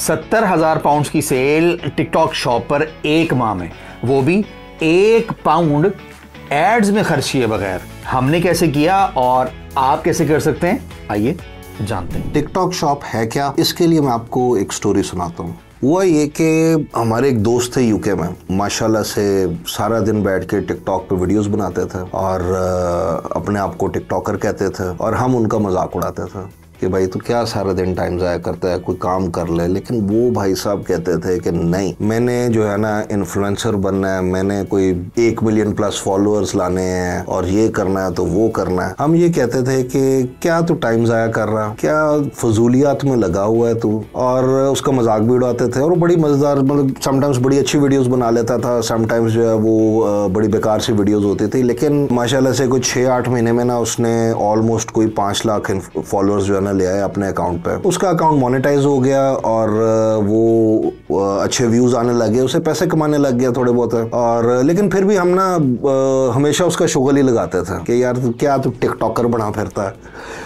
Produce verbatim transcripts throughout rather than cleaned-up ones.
सत्तर हजार पाउंड की सेल टिकटॉक शॉप पर एक माह में, वो भी एक पाउंड एड्स में खर्च किए बगैर। हमने कैसे किया और आप कैसे कर सकते हैं, आइए जानते हैं। टिकटॉक शॉप है क्या, इसके लिए मैं आपको एक स्टोरी सुनाता हूँ। हुआ ये कि हमारे एक दोस्त थे यूके में, माशाल्लाह से सारा दिन बैठ के टिकटॉक पे वीडियोस बनाते थे और अपने आप को टिकटॉकर कहते थे और हम उनका मजाक उड़ाते थे कि भाई तू क्या सारा दिन टाइम ज़ाया करता है, कोई काम कर ले। लेकिन वो भाई साहब कहते थे कि नहीं, मैंने जो है ना इन्फ्लुएंसर बनना है, मैंने कोई एक मिलियन प्लस फॉलोअर्स लाने हैं और ये करना है तो वो करना है। हम ये कहते थे कि क्या तू टाइम ज़ाया कर रहा, क्या फजूलियात में लगा हुआ है तू, और उसका मजाक भी उड़ाते थे। और बड़ी मज़ेदार, मतलब समटाइम्स बड़ी अच्छी वीडियोज़ बना लेता था, समटाइम्स जो है वो बड़ी बेकार सी वीडियोज़ होती थी। लेकिन माशाल्लाह से कुछ छः आठ महीने में ना उसने ऑलमोस्ट कोई पाँच लाख फॉलोअर्स जो है ले आया अपने अकाउंट पे। उसका अकाउंट मोनेटाइज हो गया और वो अच्छे व्यूज आने लगे, उसे पैसे कमाने लग गया थोड़े बहुत। और लेकिन फिर भी हम ना हमेशा उसका शुगल ही लगाते थे कि यार तू क्या तू टिकटॉकर बना फिरता है।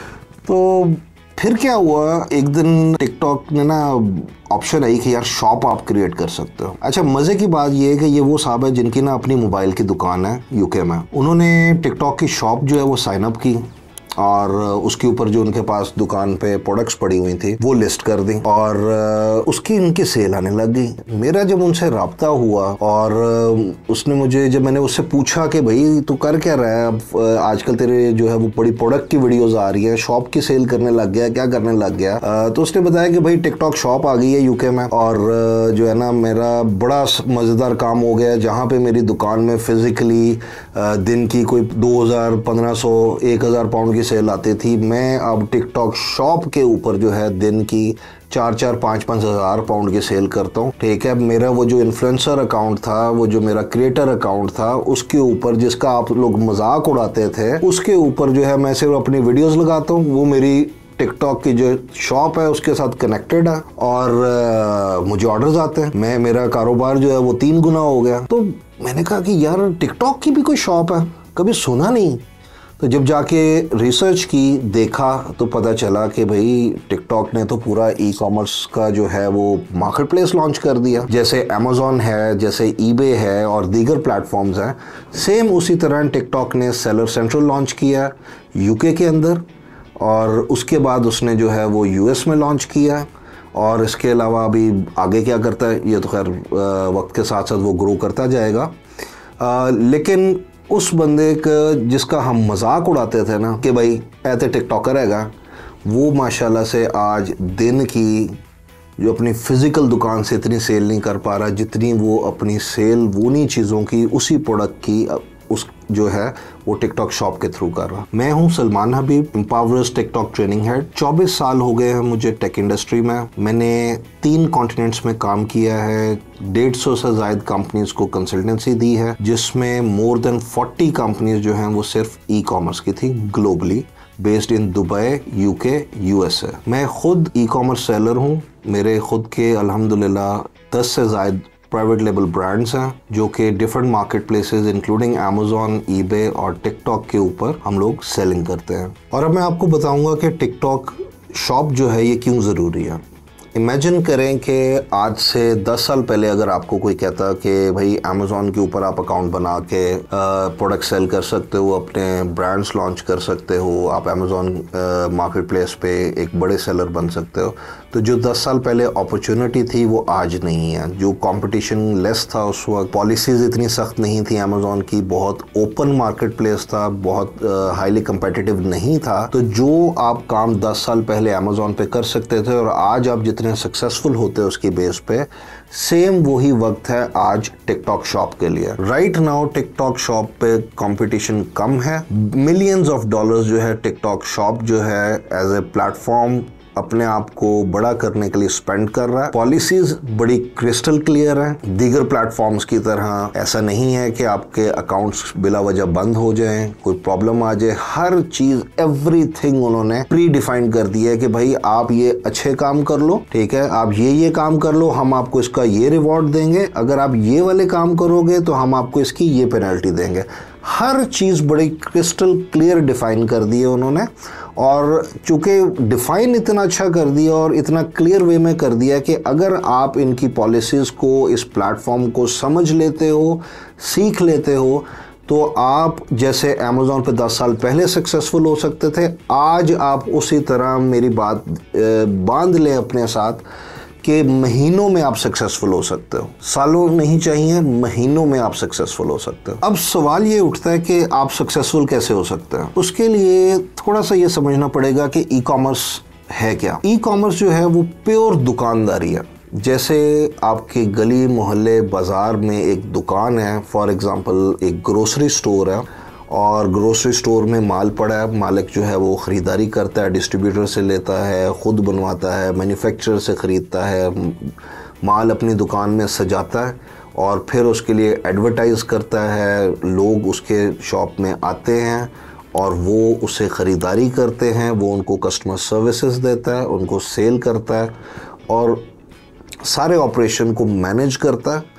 तो फिर क्या हुआ, एक दिन टिकटॉक ने ना ऑप्शन आई कि यार शॉप आप क्रिएट कर सकते हो। अच्छा, मज़े की बात ये है कि ये वो साहब है जिनकी ना अपनी मोबाइल की दुकान है यूके में। उन्होंने टिकटॉक की शॉप जो है वो साइन अप की और उसके ऊपर जो उनके पास दुकान पे प्रोडक्ट्स पड़ी हुई थी वो लिस्ट कर दी और उसकी उनकी सेल आने लग गई। मेरा जब उनसे रब्ता हुआ और उसने मुझे, जब मैंने उससे पूछा कि भाई तू कर क्या रहा है, अब आजकल तेरे जो है वो बड़ी प्रोडक्ट की वीडियोस आ रही है, शॉप की सेल करने लग गया, क्या करने लग गया। तो उसने बताया कि भाई टिकटॉक शॉप आ गई है यूके में और जो है ना मेरा बड़ा मज़ेदार काम हो गया, जहाँ पे मेरी दुकान में फिजिकली दिन की कोई दो हज़ार पंद्रह सौ एक हज़ार पाउंड सेल आती थी, मैं अब टिकटॉक शॉप के ऊपर जो है दिन की चार चार पाँच पाँच हज़ार पाउंड की सेल करता हूँ। ठीक है, मेरा वो जो इन्फ्लुएंसर अकाउंट था, वो जो मेरा क्रिएटर अकाउंट था, उसके ऊपर जिसका आप लोग मजाक उड़ाते थे, उसके ऊपर जो है मैं सिर्फ अपनी वीडियोस लगाता हूँ। वो मेरी टिकटॉक की जो शॉप है उसके साथ कनेक्टेड है और आ, मुझे ऑर्डर्स आते हैं। मैं मेरा कारोबार जो है वो तीन गुना हो गया। तो मैंने कहा कि यार टिकटॉक की भी कोई शॉप है, कभी सुना नहीं। तो जब जाके रिसर्च की, देखा तो पता चला कि भाई टिकटॉक ने तो पूरा ई कॉमर्स का जो है वो मार्केट प्लेस लॉन्च कर दिया। जैसे अमेज़ॉन है, जैसे ईबे है और दीगर प्लेटफॉर्म्स हैं, सेम उसी तरह टिकटॉक ने सेलर सेंट्रल लॉन्च किया यूके के अंदर और उसके बाद उसने जो है वो यूएस में लॉन्च किया। और इसके अलावा अभी आगे क्या करता है ये तो खैर वक्त के साथ साथ वो ग्रो करता जाएगा। आ, लेकिन उस बंदे का जिसका हम मजाक उड़ाते थे ना कि भाई ऐसे टिकटॉकर हैगा, वो माशाल्लाह से आज दिन की जो अपनी फिज़िकल दुकान से इतनी सेल नहीं कर पा रहा जितनी वो अपनी सेल उन्हीं चीज़ों की, उसी प्रोडक्ट की उस जो है वो टिकटॉक शॉप के थ्रू कर रहा। मैं हूं Salman Habib, empowers TikTok training head. चौबीस साल हो गए हैं मुझे टेक इंडस्ट्री में। मैंने तीन कॉन्टिनेंट्स में काम किया है, डेढ़ सौ से ज़ायद कंपनीज को कंसल्टेंसी दी है, जिसमें मोर देन चालीस कंपनीज जो हैं वो सिर्फ ई कॉमर्स की थी, globally based in Dubai, UK, USA. मैं खुद ई कॉमर्स सेलर हूँ। मेरे खुद के अल्हम्दुलिल्लाह दस से ज़ायद प्राइवेट लेबल ब्रांड्स हैं जो कि different marketplaces including Amazon, eBay और टिकटॉक के ऊपर हम लोग सेलिंग करते हैं। और अब मैं आपको बताऊंगा कि टिकटॉक शॉप जो है ये क्यों ज़रूरी है। इमेजिन करें कि आज से दस साल पहले अगर आपको कोई कहता कि भाई अमेज़ॉन के ऊपर आप अकाउंट बना के प्रोडक्ट सेल कर सकते हो, अपने ब्रांड्स लॉन्च कर सकते हो, आप अमेज़ॉन मार्केट प्लेस पे एक बड़े सेलर बन सकते हो, तो जो दस साल पहले अपॉर्चुनिटी थी वो आज नहीं है। जो कंपटीशन लेस था उस वक्त, पॉलिसीज़ इतनी सख्त नहीं थी अमेज़ॉन की, बहुत ओपन मार्केट प्लेस था, बहुत हाईली कंपेटिटिव नहीं था। तो जो आप काम दस साल पहले अमेज़ॉन पे कर सकते थे और आज आप जितने सक्सेसफुल होते हैं उसकी बेस पे, सेम वही वक्त है आज टिकटॉक शॉप के लिए। राइट नाउ टिकटॉक शॉप पे कंपटीशन कम है, मिलियंस ऑफ डॉलर्स जो है टिकटॉक शॉप जो है एज ए प्लेटफॉर्म अपने आप को बड़ा करने के लिए स्पेंड कर रहा है। पॉलिसीज बड़ी क्रिस्टल क्लियर हैं। दीगर प्लेटफॉर्म्स की तरह ऐसा नहीं है कि आपके अकाउंट्स बिला वजह बंद हो जाएं, कोई प्रॉब्लम आ जाए। हर चीज, एवरीथिंग उन्होंने प्री डिफाइन कर दिया है कि भाई आप ये अच्छे काम कर लो, ठीक है, आप ये ये काम कर लो, हम आपको इसका ये रिवॉर्ड देंगे, अगर आप ये वाले काम करोगे तो हम आपको इसकी ये पेनल्टी देंगे। हर चीज़ बड़ी क्रिस्टल क्लियर डिफाइन कर दी है उन्होंने। और चूँकि डिफ़ाइन इतना अच्छा कर दिया और इतना क्लियर वे में कर दिया कि अगर आप इनकी पॉलिसीज़ को, इस प्लेटफॉर्म को समझ लेते हो, सीख लेते हो, तो आप जैसे अमेज़ॉन पे दस साल पहले सक्सेसफुल हो सकते थे, आज आप उसी तरह, मेरी बात बांध लें अपने साथ, कि महीनों में आप सक्सेसफुल हो सकते हो। सालों नहीं चाहिए, महीनों में आप सक्सेसफुल हो सकते हो। अब सवाल ये उठता है कि आप सक्सेसफुल कैसे हो सकते हैं। उसके लिए थोड़ा सा ये समझना पड़ेगा कि ई कॉमर्स है क्या। ई कॉमर्स जो है वो प्योर दुकानदारी है। जैसे आपके गली मोहल्ले बाज़ार में एक दुकान है, फॉर एग्ज़ाम्पल एक ग्रोसरी स्टोर है, और ग्रोसरी स्टोर में माल पड़ा है, मालिक जो है वो ख़रीदारी करता है, डिस्ट्रीब्यूटर से लेता है, ख़ुद बनवाता है, मैन्युफैक्चरर से ख़रीदता है, माल अपनी दुकान में सजाता है और फिर उसके लिए एडवर्टाइज़ करता है, लोग उसके शॉप में आते हैं और वो उससे ख़रीदारी करते हैं, वो उनको कस्टमर सर्विसेज देता है, उनको सेल करता है और सारे ऑपरेशन को मैनेज करता है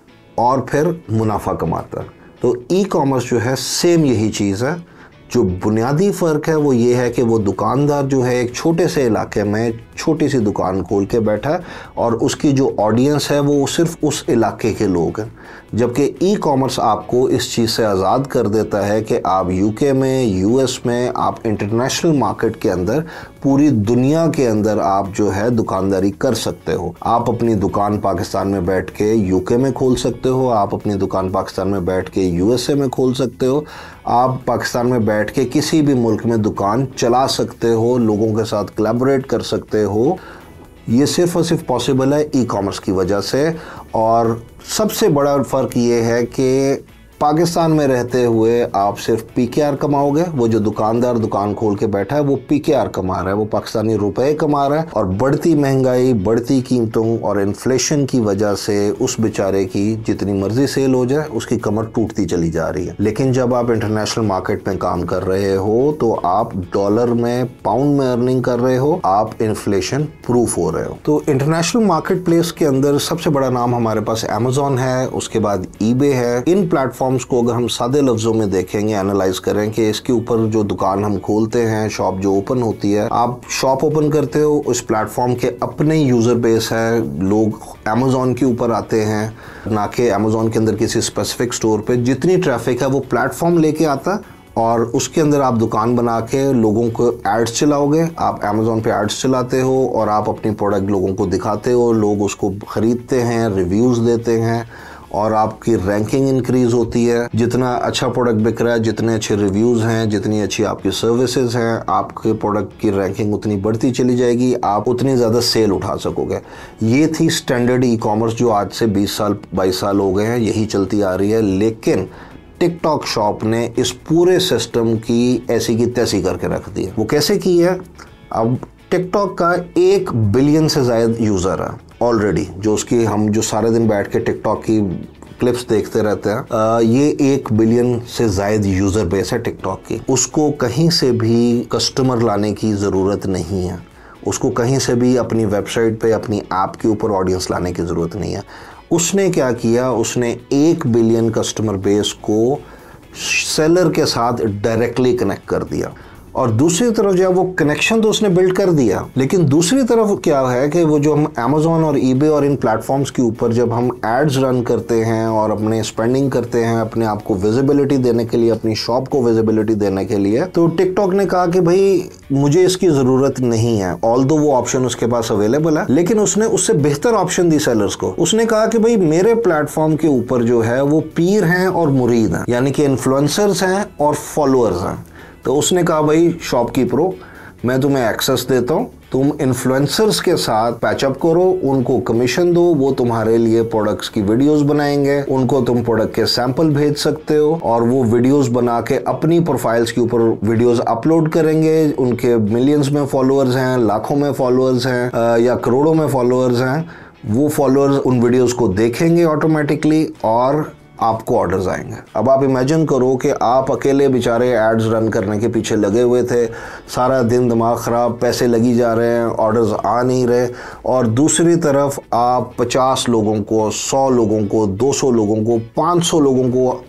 और फिर मुनाफा कमाता है। तो ई कॉमर्स जो है सेम यही चीज़ है। जो बुनियादी फ़र्क है वो ये है कि वो दुकानदार जो है एक छोटे से इलाके में छोटी सी दुकान खोल के बैठा है और उसकी जो ऑडियंस है वो सिर्फ उस इलाके के लोग हैं, जबकि ई कॉमर्स आपको इस चीज़ से आज़ाद कर देता है कि आप यूके में, यूएस में, आप इंटरनेशनल मार्केट के अंदर, पूरी दुनिया के अंदर आप जो है दुकानदारी कर सकते हो। आप अपनी दुकान पाकिस्तान में बैठ के यूके में खोल सकते हो, आप अपनी दुकान पाकिस्तान में बैठ के यूएसए में खोल सकते हो, आप पाकिस्तान में बैठ के किसी भी मुल्क में दुकान चला सकते हो, लोगों के साथ कोलैबोरेट कर सकते हो। ये सिर्फ और सिर्फ पॉसिबल है ई कॉमर्स की वजह से। और सबसे बड़ा फ़र्क ये है कि पाकिस्तान में रहते हुए आप सिर्फ पीकेआर कमाओगे, वो जो दुकानदार दुकान खोल के बैठा है वो पीकेआर कमा रहा है, वो पाकिस्तानी रुपए कमा रहा है। और बढ़ती महंगाई, बढ़ती कीमतों और इन्फ्लेशन की वजह से उस बेचारे की जितनी मर्जी सेल हो जाए उसकी कमर टूटती चली जा रही है। लेकिन जब आप इंटरनेशनल मार्केट में काम कर रहे हो तो आप डॉलर में, पाउंड में अर्निंग कर रहे हो, आप इन्फ्लेशन प्रूफ हो रहे हो। तो इंटरनेशनल मार्केट प्लेस के अंदर सबसे बड़ा नाम हमारे पास अमेज़ॉन है, उसके बाद ईबे है। इन प्लेटफॉर्म को अगर हम सादे लफ्जों में देखेंगे, एनालाइज करें कि इसके ऊपर जो दुकान हम खोलते हैं, शॉप जो ओपन होती है, आप शॉप ओपन करते हो, उस प्लेटफॉर्म के अपने यूजर बेस है, लोग अमेज़ॉन के ऊपर आते हैं, ना कि अमेज़ॉन के अंदर किसी स्पेसिफिक स्टोर पे। जितनी ट्रैफिक है वो प्लेटफॉर्म लेके आता है और उसके अंदर आप दुकान बना के लोगों को एड्स चलाओगे। आप अमेज़ॉन पे एड्स चलाते हो और आप अपनी प्रोडक्ट लोगों को दिखाते हो, लोग उसको खरीदते हैं, रिव्यूज़ देते हैं और आपकी रैंकिंग इंक्रीज़ होती है। जितना अच्छा प्रोडक्ट बिक रहा है, जितने अच्छे रिव्यूज़ हैं, जितनी अच्छी आपकी सर्विसेज हैं, आपके प्रोडक्ट की रैंकिंग उतनी बढ़ती चली जाएगी, आप उतनी ज़्यादा सेल उठा सकोगे। ये थी स्टैंडर्ड ई कॉमर्स जो आज से बीस साल बाईस साल हो गए हैं, यही चलती आ रही है। लेकिन टिकटॉक शॉप ने इस पूरे सिस्टम की ऐसी की तैसी करके रख दी है। वो कैसे की है? अब टिकटॉक का एक बिलियन से ज़्यादा यूज़र है ऑलरेडी, जो उसकी हम जो सारे दिन बैठ के टिकटॉक की क्लिप्स देखते रहते हैं। आ, ये एक बिलियन से ज़ायद यूज़र बेस है टिकटॉक की। उसको कहीं से भी कस्टमर लाने की ज़रूरत नहीं है, उसको कहीं से भी अपनी वेबसाइट पे, अपनी ऐप के ऊपर ऑडियंस लाने की ज़रूरत नहीं है। उसने क्या किया? उसने एक बिलियन कस्टमर बेस को सेलर के साथ डायरेक्टली कनेक्ट कर दिया। और दूसरी तरफ जो है वो कनेक्शन तो उसने बिल्ड कर दिया, लेकिन दूसरी तरफ क्या है कि वो जो हम अमेज़ॉन और ईबे और इन प्लेटफॉर्म्स के ऊपर जब हम एड्स रन करते हैं और अपने स्पेंडिंग करते हैं अपने आप को विजिबिलिटी देने के लिए, अपनी शॉप को विजिबिलिटी देने के लिए, तो टिकटॉक ने कहा कि भाई मुझे इसकी ज़रूरत नहीं है। ऑल्दो वो ऑप्शन उसके पास अवेलेबल है, लेकिन उसने उससे बेहतर ऑप्शन दी सेलर्स को। उसने कहा कि भाई मेरे प्लेटफॉर्म के ऊपर जो है वो पीर हैं और मुरीद हैं, यानी कि इन्फ्लुएंसर्स हैं और फॉलोअर्स हैं। तो उसने कहा भाई शॉपकीपरों, मैं तुम्हें एक्सेस देता हूँ, तुम इन्फ्लुएंसर्स के साथ पैचअप करो, उनको कमीशन दो, वो तुम्हारे लिए प्रोडक्ट्स की वीडियोस बनाएंगे, उनको तुम प्रोडक्ट के सैंपल भेज सकते हो और वो वीडियोस बना के अपनी प्रोफाइल्स के ऊपर वीडियोस अपलोड करेंगे। उनके मिलियंस में फॉलोअर्स हैं, लाखों में फॉलोअर्स हैं या करोड़ों में फॉलोअर्स हैं, वो फॉलोअर्स उन वीडियोस को देखेंगे ऑटोमेटिकली और आपको ऑर्डर्स आएंगे। अब आप इमेजिन करो कि आप अकेले बेचारे एड्स रन करने के पीछे लगे हुए थे, सारा दिन दिमाग ख़राब, पैसे लगी जा रहे हैं, ऑर्डर्स आ नहीं रहे, और दूसरी तरफ आप पचास लोगों को, सौ लोगों को, दो सौ लोगों को, पाँच सौ लोगों को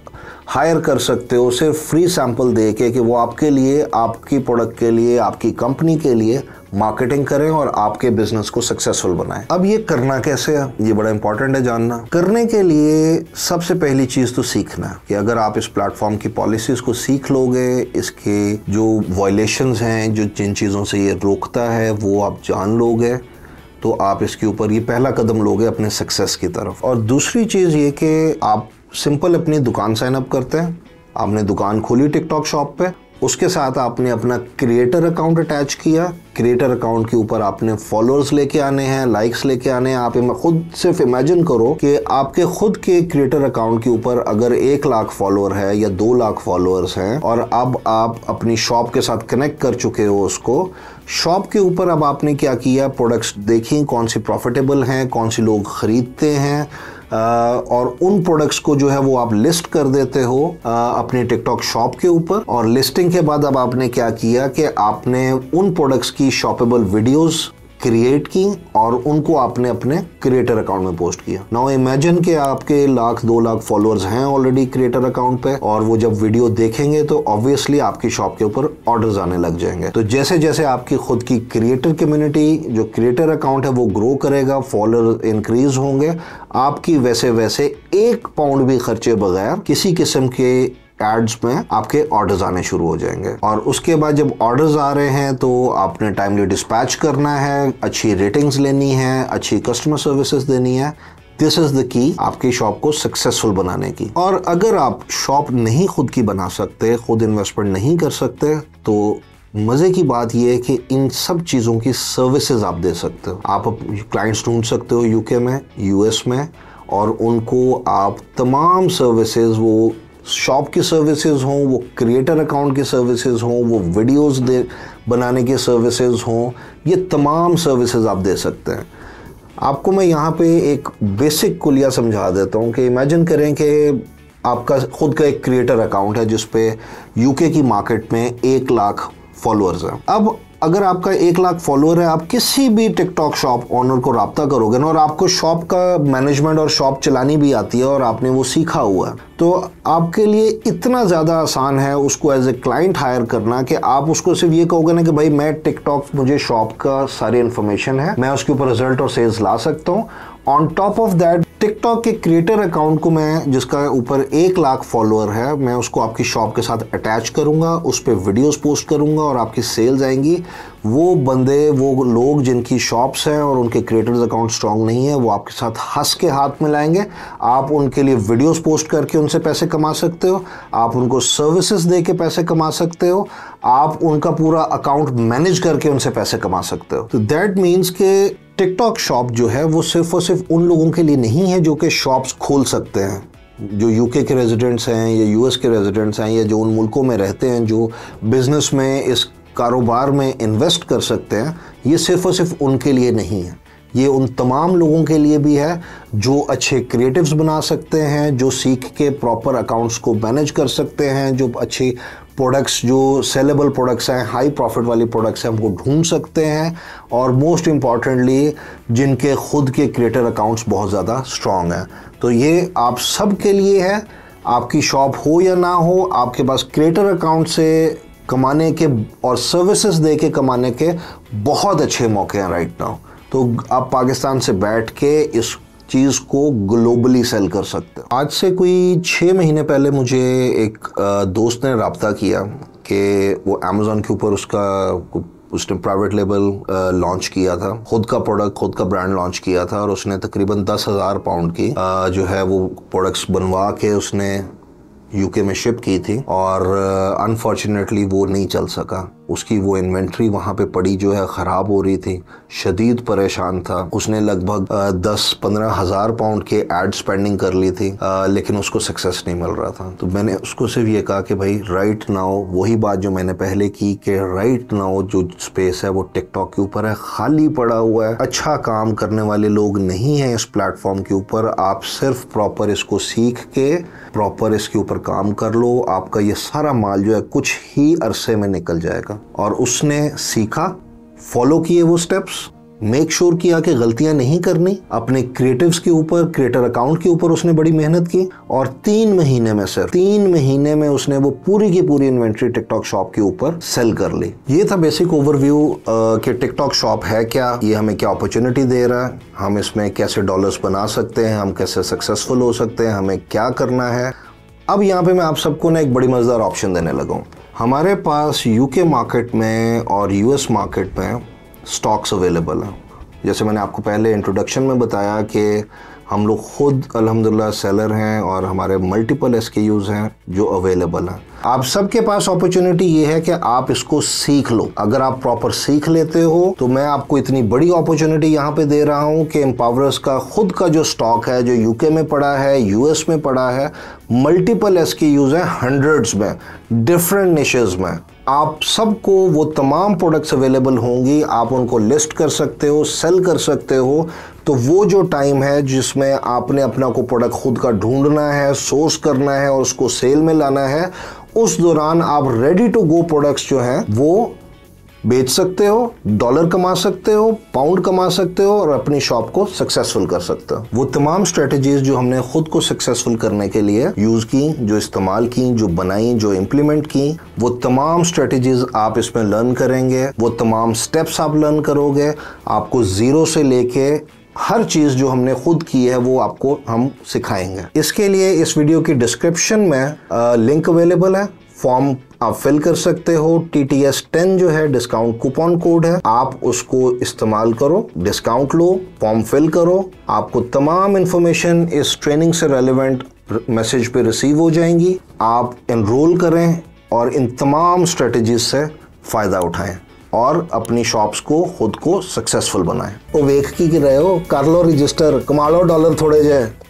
हायर कर सकते हो सिर्फ फ्री सैंपल दे के कि वो आपके लिए, आपकी प्रोडक्ट के लिए, आपकी कंपनी के लिए मार्केटिंग करें और आपके बिजनेस को सक्सेसफुल बनाएं। अब ये करना कैसे है, ये बड़ा इंपॉर्टेंट है जानना। करने के लिए सबसे पहली चीज तो सीखना है कि अगर आप इस प्लेटफॉर्म की पॉलिसीज को सीख लोगे, इसके जो वायलेशंस हैं, जो जिन चीज़ों से ये रोकता है वो आप जान लोगे, तो आप इसके ऊपर ये पहला कदम लोगे अपने सक्सेस की तरफ। और दूसरी चीज़ ये कि आप सिंपल अपनी दुकान साइन अप करते हैं, आपने दुकान खोली टिकटॉक शॉप पे, उसके साथ आपने अपना क्रिएटर अकाउंट अटैच किया। क्रिएटर अकाउंट के ऊपर आपने फॉलोअर्स लेके आने हैं, लाइक्स लेके आने हैं। आप खुद सिर्फ इमेजिन करो कि आपके खुद के क्रिएटर अकाउंट के ऊपर अगर एक लाख फॉलोअर है या दो लाख फॉलोअर्स हैं और अब आप अपनी शॉप के साथ कनेक्ट कर चुके हो उसको, शॉप के ऊपर अब आपने क्या किया, प्रोडक्ट्स देखी कौन सी प्रॉफिटेबल हैं, कौन सी लोग खरीदते हैं, Uh, और उन प्रोडक्ट्स को जो है वो आप लिस्ट कर देते हो uh, अपने टिकटॉक शॉप के ऊपर। और लिस्टिंग के बाद अब आपने क्या किया कि आपने उन प्रोडक्ट्स की शॉपेबल वीडियोस क्रिएट की और उनको आपने अपने क्रिएटर अकाउंट में पोस्ट किया। नाउ इमेजिन कि आपके लाख दो लाख फॉलोअर्स हैं ऑलरेडी क्रिएटर अकाउंट पे, और वो जब वीडियो देखेंगे तो ऑब्वियसली आपकी शॉप के ऊपर ऑर्डर्स आने लग जाएंगे। तो जैसे जैसे आपकी खुद की क्रिएटर कम्युनिटी, जो क्रिएटर अकाउंट है, वो ग्रो करेगा, फॉलोअर इंक्रीज होंगे, आपकी वैसे वैसे एक पाउंड भी खर्चे बगैर किसी किस्म के एड्स में आपके ऑर्डर्स आने शुरू हो जाएंगे। और उसके बाद जब ऑर्डर्स आ रहे हैं तो आपने टाइमली डिस्पैच करना है, अच्छी रेटिंग्स लेनी है, अच्छी कस्टमर सर्विसेज देनी है। दिस इज द की आपकी शॉप को सक्सेसफुल बनाने की। और अगर आप शॉप नहीं खुद की बना सकते, खुद इन्वेस्टमेंट नहीं कर सकते, तो मज़े की बात यह है कि इन सब चीज़ों की सर्विसेज आप दे सकते हो। आप क्लाइंट्स ढूंढ सकते हो यूके में, यूएस में, और उनको आप तमाम सर्विसेज, वो शॉप की सर्विसेज हों, वो क्रिएटर अकाउंट की सर्विसेज हों, वो वीडियोस दे बनाने की सर्विसेज हों, ये तमाम सर्विसेज आप दे सकते हैं। आपको मैं यहाँ पे एक बेसिक कुलिया समझा देता हूँ कि इमेजिन करें कि आपका खुद का एक क्रिएटर अकाउंट है जिस पे यूके की मार्केट में एक लाख फॉलोअर्स हैं। अब अगर आपका एक लाख फॉलोअर है, आप किसी भी टिकटॉक शॉप ओनर को राब्ता करोगे ना, और आपको शॉप का मैनेजमेंट और शॉप चलानी भी आती है और आपने वो सीखा हुआ है, तो आपके लिए इतना ज़्यादा आसान है उसको एज ए क्लाइंट हायर करना कि आप उसको सिर्फ ये कहोगे ना कि भाई मैं टिकटॉक, मुझे शॉप का सारी इन्फॉर्मेशन है, मैं उसके ऊपर रिजल्ट और सेल्स ला सकता हूँ। On top of that TikTok के क्रिएटर अकाउंट को मैं, जिसका ऊपर एक लाख फॉलोअर है, मैं उसको आपकी शॉप के साथ अटैच करूंगा, उस पर वीडियोस पोस्ट करूंगा और आपकी सेल्स आएंगी। वो बंदे, वो लोग जिनकी शॉप्स हैं और उनके क्रिएटर्स अकाउंट स्ट्रांग नहीं है, वो आपके साथ हंस के हाथ में लाएंगे। आप उनके लिए वीडियोस पोस्ट करके उनसे पैसे कमा सकते हो, आप उनको सर्विसेज दे के पैसे कमा सकते हो, आप उनका पूरा अकाउंट मैनेज करके उनसे पैसे कमा सकते हो। तो दैट मीन्स के टिकटॉक शॉप जो है वो सिर्फ और सिर्फ उन लोगों के लिए नहीं है जो कि शॉप्स खोल सकते हैं, जो यूके के रेजिडेंट्स हैं या यूएस के रेजिडेंट्स हैं या जो उन मुल्कों में रहते हैं, जो बिजनेस में, इस कारोबार में इन्वेस्ट कर सकते हैं। ये सिर्फ और सिर्फ उनके लिए नहीं है, ये उन तमाम लोगों के लिए भी है जो अच्छे क्रिएटिव्स बना सकते हैं, जो सीख के प्रॉपर अकाउंट्स को मैनेज कर सकते हैं, जो अच्छी प्रोडक्ट्स, जो सेलेबल प्रोडक्ट्स हैं, हाई प्रॉफिट वाली प्रोडक्ट्स हैं, हमको ढूंढ सकते हैं, और मोस्ट इम्पॉर्टेंटली जिनके खुद के क्रिएटर अकाउंट्स बहुत ज़्यादा स्ट्रॉन्ग हैं। तो ये आप सब के लिए है, आपकी शॉप हो या ना हो, आपके पास क्रिएटर अकाउंट से कमाने के और सर्विसेज दे के कमाने के बहुत अच्छे मौके हैं राइट नाउ। तो आप पाकिस्तान से बैठ के इस चीज़ को ग्लोबली सेल कर सकते हो। आज से कोई छः महीने पहले मुझे एक दोस्त ने राब्ता किया कि वो अमेज़ॉन के ऊपर उसका उसने प्राइवेट लेबल लॉन्च किया था, खुद का प्रोडक्ट, खुद का ब्रांड लॉन्च किया था, और उसने तकरीबन दस हज़ार पाउंड की जो है वो प्रोडक्ट्स बनवा के उसने यूके में शिप की थी, और अनफॉर्चुनेटली uh, वो नहीं चल सका। उसकी वो इन्वेंट्री वहाँ पे पड़ी जो है ख़राब हो रही थी, शदीद परेशान था। उसने लगभग uh, दस पंद्रह हज़ार पाउंड के एड स्पेंडिंग कर ली थी, uh, लेकिन उसको सक्सेस नहीं मिल रहा था। तो मैंने उसको सिर्फ ये कहा कि भाई राइट नाउ, वही बात जो मैंने पहले की कि राइट नाउ जो स्पेस है वो टिकटॉक के ऊपर है, खाली पड़ा हुआ है, अच्छा काम करने वाले लोग नहीं हैं इस प्लेटफॉर्म के ऊपर। आप सिर्फ प्रॉपर इसको सीख के प्रॉपर इसके ऊपर काम कर लो, आपका ये सारा माल जो है कुछ ही अरसे में निकल जाएगा। और उसने सीखा, फॉलो किए वो स्टेप्स, मेक श्योर sure किया कि गलतियां नहीं करनी, अपने क्रिएटिव्स के ऊपर, क्रिएटर अकाउंट के ऊपर उसने बड़ी मेहनत की और तीन महीने में सिर्फ तीन महीने में उसने वो पूरी की पूरी इन्वेंट्री टिकटॉक शॉप के ऊपर सेल कर ली। ये था बेसिक ओवरव्यू कि टिकटॉक शॉप है क्या, ये हमें क्या अपॉर्चुनिटी दे रहा है, हम इसमें कैसे डॉलर्स बना सकते हैं, हम कैसे सक्सेसफुल हो सकते हैं, हमें क्या करना है। अब यहाँ पे मैं आप सबको ना एक बड़ी मजेदार ऑप्शन देने लगा हूँ। हमारे पास यूके मार्केट में और यूएस मार्केट में स्टॉक्स अवेलेबल हैं। जैसे मैंने आपको पहले इंट्रोडक्शन में बताया कि हम लोग खुद अल्हम्दुलिल्लाह सेलर हैं और हमारे मल्टीपल एसकेयूज हैं जो अवेलेबल हैं। आप सबके पास अपॉर्चुनिटी ये है कि आप इसको सीख लो। अगर आप प्रॉपर सीख लेते हो तो मैं आपको इतनी बड़ी अपॉर्चुनिटी यहाँ पे दे रहा हूँ कि एम्पावरर्स का खुद का जो स्टॉक है, जो यूके में पड़ा है, यूएस में पड़ा है, मल्टीपल एसकेयूज हैं हंड्रेड्स में, डिफरेंट निशेस में, आप सबको वो तमाम प्रोडक्ट्स अवेलेबल होंगी। आप उनको लिस्ट कर सकते हो, सेल कर सकते हो। तो वो जो टाइम है जिसमें आपने अपना को प्रोडक्ट खुद का ढूंढना है, सोर्स करना है और उसको सेल में लाना है, उस दौरान आप रेडी टू गो प्रोडक्ट्स जो हैं वो बेच सकते हो, डॉलर कमा सकते हो, पाउंड कमा सकते हो और अपनी शॉप को सक्सेसफुल कर सकते हो। वो तमाम स्ट्रेटजीज जो हमने खुद को सक्सेसफुल करने के लिए यूज की, जो इस्तेमाल की, जो बनाई, जो इम्प्लीमेंट की, वो तमाम स्ट्रेटजीज आप इसमें लर्न करेंगे। वो तमाम स्टेप्स आप लर्न करोगे। आपको जीरो से लेके हर चीज जो हमने खुद की है वो आपको हम सिखाएंगे। इसके लिए इस वीडियो की डिस्क्रिप्शन में लिंक अवेलेबल है, फॉर्म आप फिल कर सकते हो। टी टी एस टेन जो है डिस्काउंट कूपन कोड है, आप उसको इस्तेमाल करो, डिस्काउंट लो, फॉर्म फिल करो। आपको तमाम इंफॉर्मेशन इस ट्रेनिंग से रेलेवेंट मैसेज पे रिसीव हो जाएंगी। आप एनरोल करें और इन तमाम स्ट्रेटजीज से फायदा उठाएं और अपनी शॉप्स को खुद को सक्सेसफुल बनाएं। वो वेख की रहे हो, कर लो रजिस्टर, कमा लो डॉलर थोड़े जे।